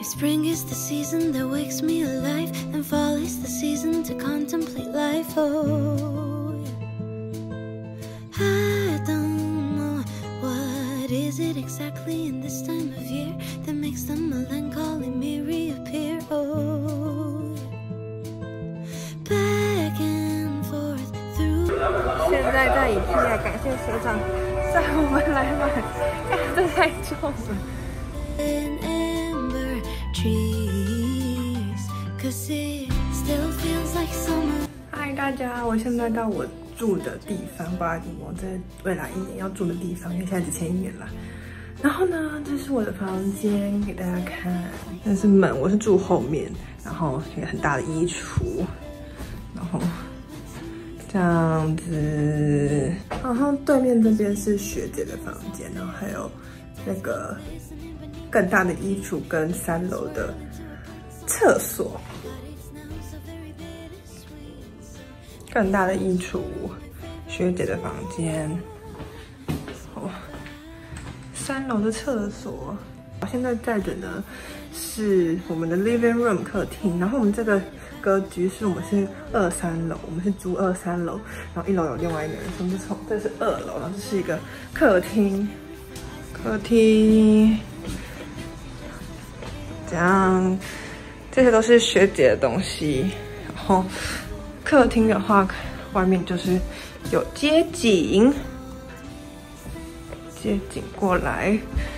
Spring is the season that wakes me alive, and fall is the season to contemplate life. Oh, I don't know what is it exactly in this time of year that makes the melancholy me reappear. Oh, back and forth through. 现在在IKEA，感谢学长载我们来买，看这太重了。 嗨，大家，我现在到我住的地方，巴黎，我在未来1年要住的地方，因为现在只签1年啦。然后呢，这是我的房间，给大家看。这是门，我是住后面，然后一个很大的衣橱，然后这样子。然后对面这边是学姐的房间，然后还有那个更大的衣橱跟3楼的厕所。 更大的衣橱，学姐的房间，哦，3楼的厕所。我现在在的呢是我们的 living room 客厅，然后我们这个格局是我们是2、3楼，我们是租2、3楼，然后1楼有另外一个人，我们从这是2楼，然后这是一个客厅，这样，这些都是学姐的东西，然后。 客厅的话，外面就是有街景，过来。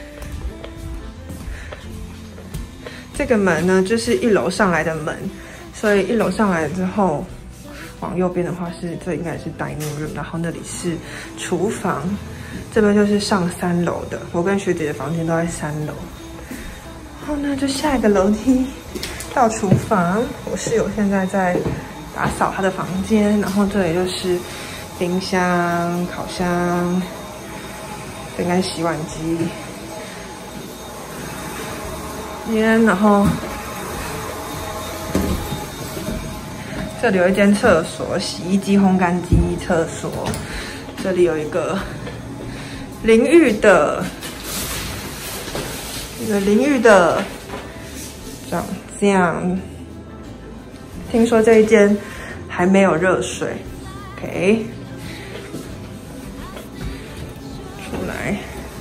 这个门呢，就是1楼上来的门，所以1楼上来之后，往右边的话是这应该是 dining room， 然后那里是厨房，这边就是上3楼的。我跟学姐的房间都在3楼，然后呢，就下一个楼梯到厨房。我室友现在在。 打扫他的房间，然后这里就是冰箱、烤箱，这应该是洗碗机。然后这里有一间厕所，洗衣机、烘干机、厕所。这里有一个淋浴的，长这样。 听说这一间还没有热水 ，OK， 出来。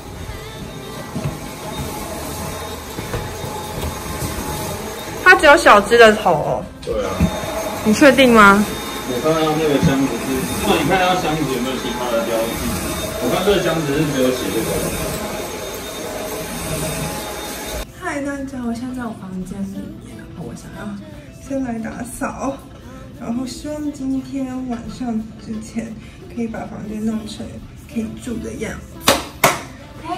它只有小只的头哦。 对啊。 你确定吗？ 我看到那个箱子是，如果你看到箱子有没有其他的标记？我看这个箱子是只有写这个。 嗨，大家，我现在在我房间里面，然后我想要。 先来打扫，然后希望今天晚上之前可以把房间弄成可以住的样子。OK，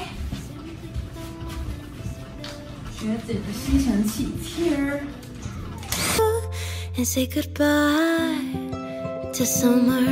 学姐的吸尘器 here。And say goodbye to summer.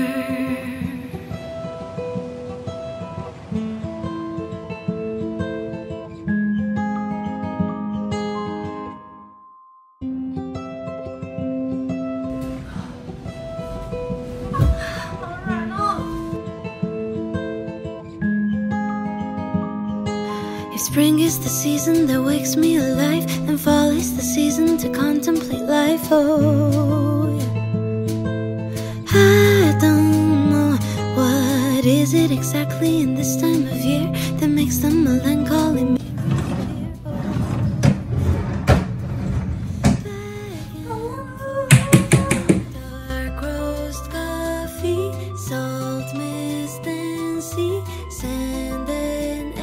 Spring is the season that wakes me alive, and fall is the season to contemplate life. Oh, yeah. I don't know what is it exactly in this time of year that makes the melancholy me. Dark roast coffee, salt, mist, and sea, sand and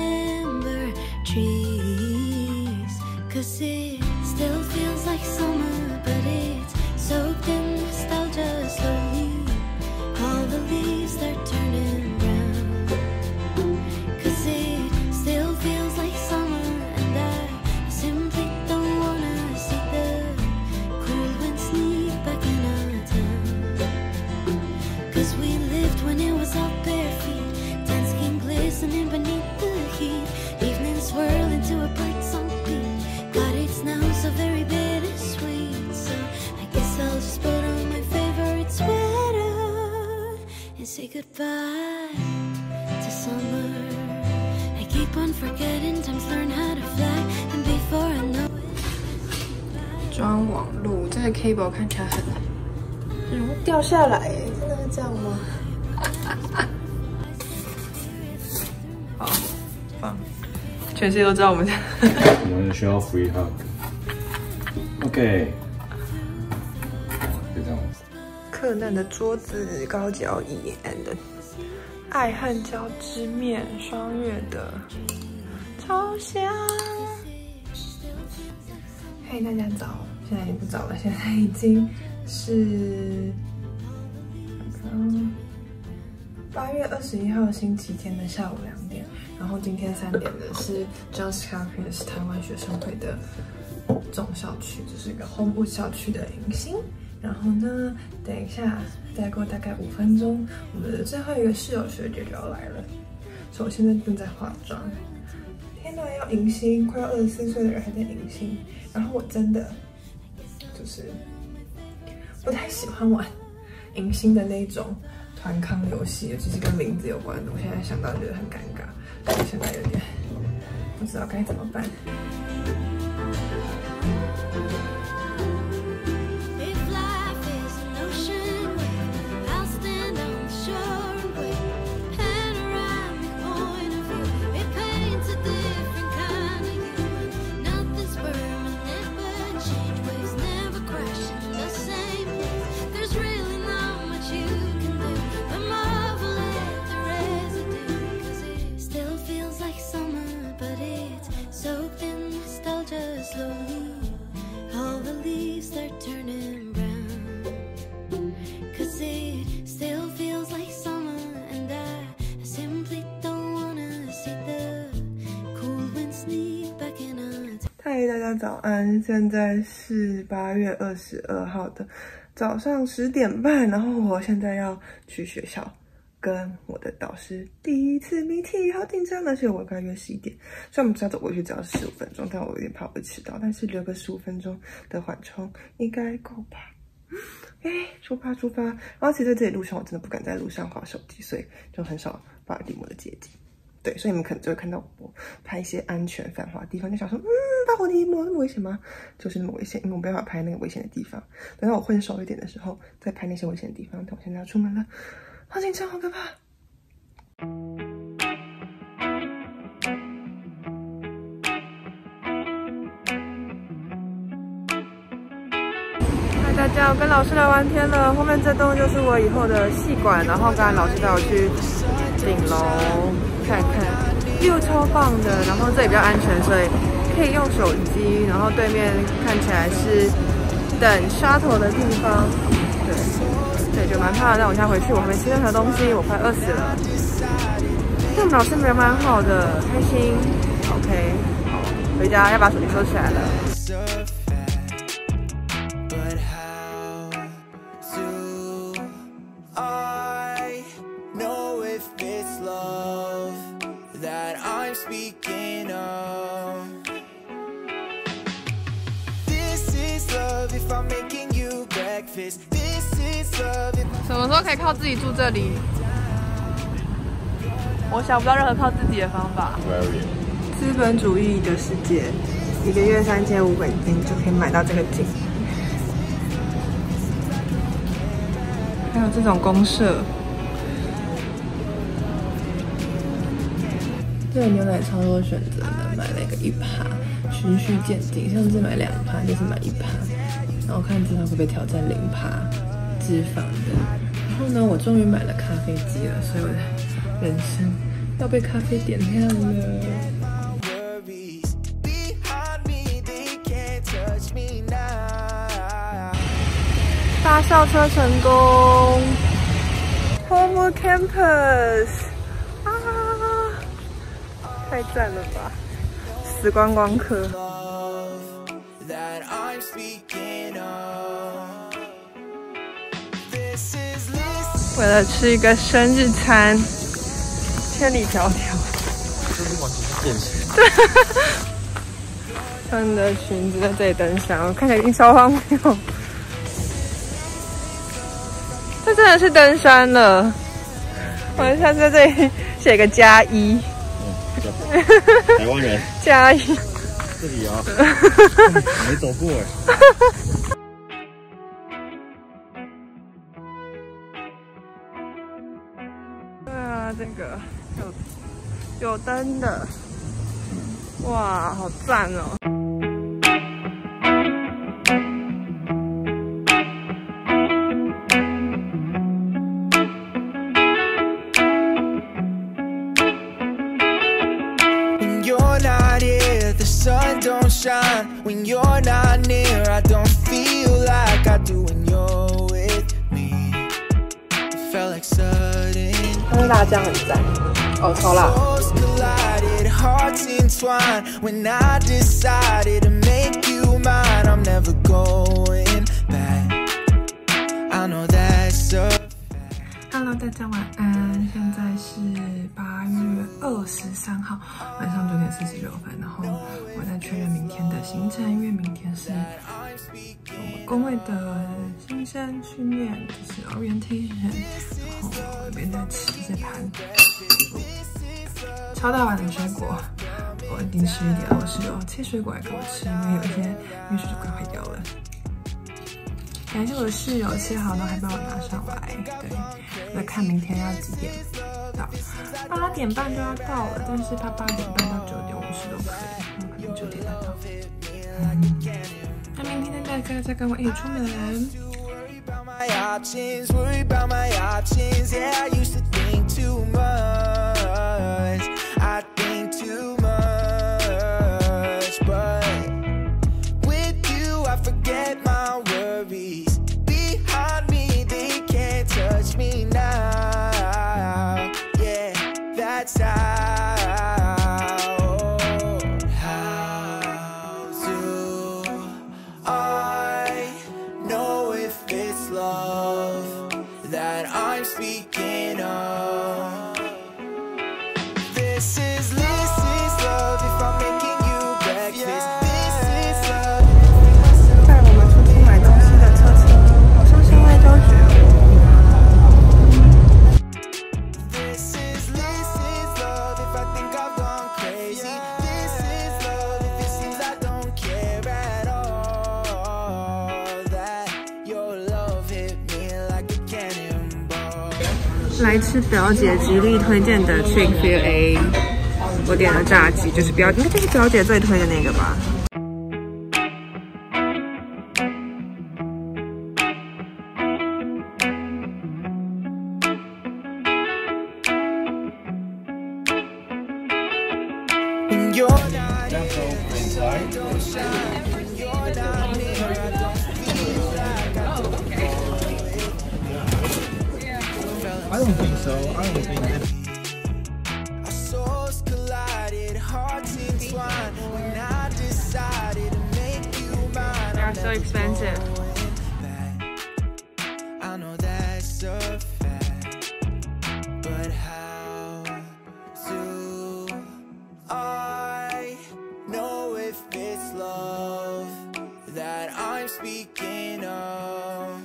trees, 'cause it still feels like summer, but it's soaked in nostalgia slowly. All the leaves they're turning brown, 'cause it still feels like summer, and I simply don't wanna see the cold wind sneak back in our town. 'Cause we lived when it was our bare feet, tan skin glistening beneath the heat. Swirl into a bird-song beat. God, it's now so very bittersweet. So I guess I'll just put on my favorite sweater and say goodbye to summer. I keep on forgetting, times learn how to fly, and before I know it, 装网路，这个 cable 看起来很会掉下来耶，真的是这样吗？好，放，全世界都知道我们需要 free hug。OK， 就这样子。 克难的桌子、高脚椅 and 爱恨交织面双月的超香。嘿，大家早！现在也不早了，现在已经是8月21号星期天的下午2点。然后今天3点的是 John Scarpins 台湾学生会的总校区，这是一个 Homewood 校区的迎新。然后呢，等一下再过大概5分钟，我们的最后一个室友学姐就要来了。所以我现在正在化妆。天哪，要迎新，快要24岁的人还在迎新。然后我真的就是不太喜欢玩迎新的那种团康游戏，尤其是跟名字有关的。我现在想到觉得很尴尬，我现在有点不知道该怎么办。嗨，大家早安！现在是8月22号的早上10点半，然后我现在要去学校跟我的导师第一次 meeting， 好紧张！而且我跟他约11点，虽然我们只要走过去只要15分钟，但我有点怕我会迟到，但是留个15分钟的缓冲应该够吧。出发！然后其实在这里路上我真的不敢在路上滑手机，所以就很少巴尔的摩的街景。对，所以你们可能就会看到我拍一些安全繁华的地方，就想说，巴尔的摩那么危险吗？就是那么危险，因为我没办法拍那个危险的地方。等到我混熟一点的时候，再拍那些危险的地方。但我现在要出门了，好紧张，好可怕。大家，我跟老师聊完天了，后面这栋就是我以后的系馆，然后刚才老师带我去顶楼看看 ，view 超棒的，然后这里比较安全，所以可以用手机，然后对面看起来是等 shuttle 的地方，对，就蛮漂亮。但我现在回去，我还没吃任何东西，我快饿死了。但我们老师人蛮好的，开心。OK， 好，回家要把手机收起来了。什么时候可以靠自己住这里？我想不到任何靠自己的方法。资本主义的世界，1个月3500美金就可以买到这个景，还有这种公社。这个牛奶超多选择的，买了一个1%，循序渐进，上次买2%，这次买1%，然后看之后会不会挑战0%脂肪的。然后呢，我终于买了咖啡机了，所以我的人生要被咖啡点亮了。搭校车成功 ，Homewood Campus 啊！太赞了吧！死观光客。为了吃一个生日餐，千里迢迢。 这是完全是变形。 对。穿着裙子在这里登山，我看起来已经超荒谬。这真的是登山了。我下次在这里写个+1。 台湾人。 +1。 这里啊，没走过哎。 对啊，这个有灯的，哇，好赞哦！ Sun don't shine when you're not near. I don't feel like I do when you're with me. It felt like sudden. 但是辣酱很赞哦，超辣。 Hearts entwine when I decided to make you mine. I'm never going back. I know that's a Hello， 大家晚安。现在是8月23号晚上9点46分，然后我在确认明天的行程，因为明天是我们工会的新生训练，就是 orientation， 然后这边在吃这盘超大碗的水果，我已经11点了，我室友切水果来给我吃，因为有一些因为水果快坏掉了。 感谢我的室友切好了还帮我拿上来，对，我看明天要几点到，8点半就要到了，但是他8点半到9点50都可以，我可能9点才到。那明天大家再跟我一起出门。 That's how do I know if it's love that I'm speaking of? This is love if I'm making you breakfast. This is love. 带我们出去买东西的车车，好像校外教学。 来吃表姐极力推荐的 Chick-fil-A， 我点了炸鸡，就是应该就是表姐最推的那个吧。 I don't think so. I don't think that. Our souls collided, hearts entwined. When I decided to make you mine, They are so expensive. I know that's a fact, but how do I know if it's love that I'm speaking of?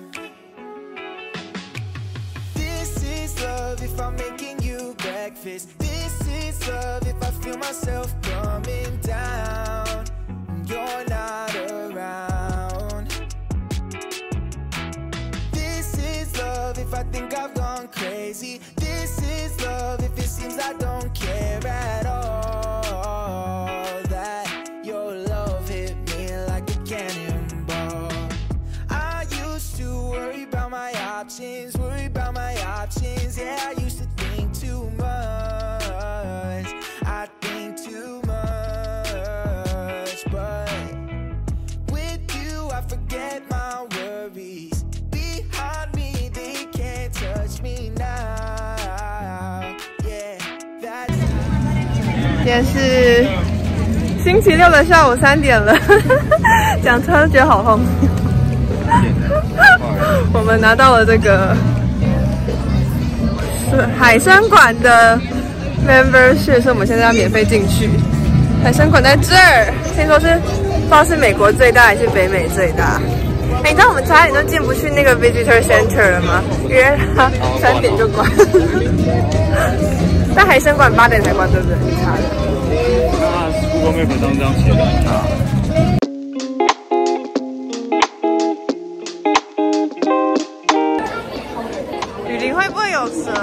Love if I'm making you breakfast. This is love if I feel myself coming down. You're not around. This is love if I think I've gone crazy. This is love if it seems I don't care at all. That your love hit me like a cannonball. I used to worry about my options, worry about my options. Yeah, I used to think too much. I think too much, but with you I forget my worries. Behind me they can't touch me now. Yeah, that's 今天是星期六的下午3点了，讲车觉得好荒谬。我们拿到了这个海参馆的 membership， 所以我们现在要免费进去。海参馆在这儿，听说是不知道是美国最大还是北美最大。哎，你知道我们差点就进不去那个 visitor center 了吗？因为它3点就关。但海参馆8点才关，对不对？差的。 那 Google Map 上这样写的。 雨林会不会有蛇？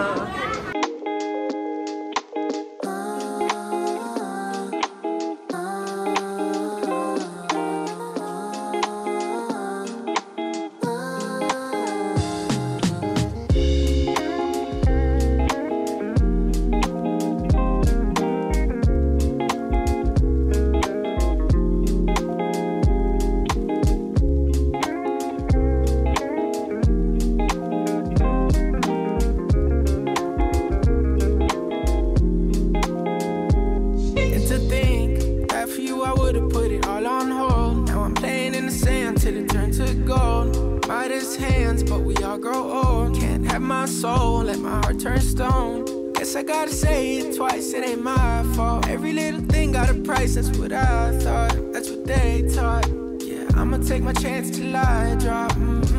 But we all grow old. Can't have my soul, let my heart turn stone. Guess I gotta say it twice, it ain't my fault. Every little thing got a price, that's what I thought. That's what they taught. Yeah, I'ma take my chance till I drop.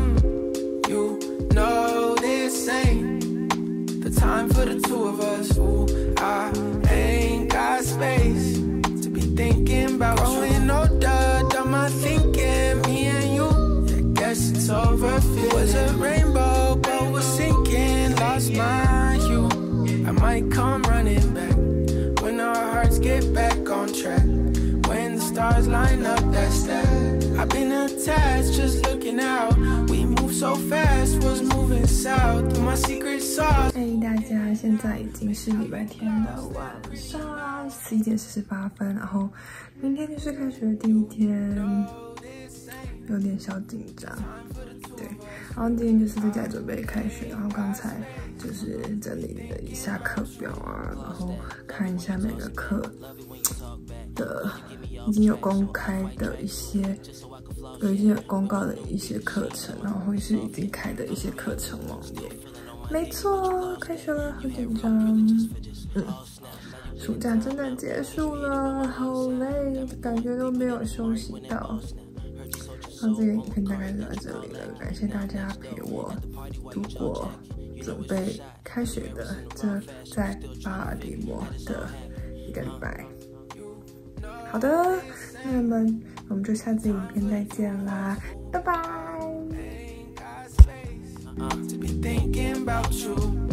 You know this ain't the time for the two of us. Ooh, I ain't got space to be thinking about growing older, done my thinking, me and you. Guess it's over. It was a rainbow, but was sinking. Lost my hue. I might come running back when our hearts get back on track. When the stars line up, that's that. I've been attached, just looking out. We move so fast, was moving south. My secret sauce. 嘿，大家，现在已经是礼拜天的晚上11点48分，然后明天就是开学的第一天。 有点小紧张，对。然后今天就是在家准备开学，然后刚才就是整理了一下课表啊，然后看一下每个课的已经有公开的一些，有一些公告的一些课程，然后或是已经开的一些课程网页。没错，开学了，好紧张。暑假真的结束了，好累，感觉都没有休息到。 那这个影片大概就到这里了，感谢大家陪我度过准备开学的这在巴尔的摩的一个礼拜。好的，那么我们就下次影片再见啦，拜拜。